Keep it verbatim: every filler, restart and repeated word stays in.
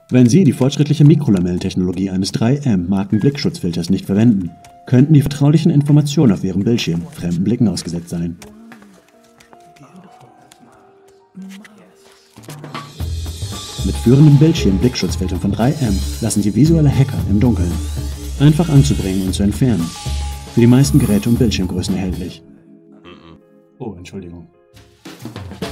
Wenn Sie die fortschrittliche Mikrolamellentechnologie eines drei M Marken-Blickschutzfilters nicht verwenden, könnten die vertraulichen Informationen auf Ihrem Bildschirm fremden Blicken ausgesetzt sein. Mit führenden Bildschirm-Blickschutzfiltern von drei M lassen Sie visuelle Hacker im Dunkeln. Einfach anzubringen und zu entfernen. Für die meisten Geräte und Bildschirmgrößen erhältlich. Oh, Entschuldigung.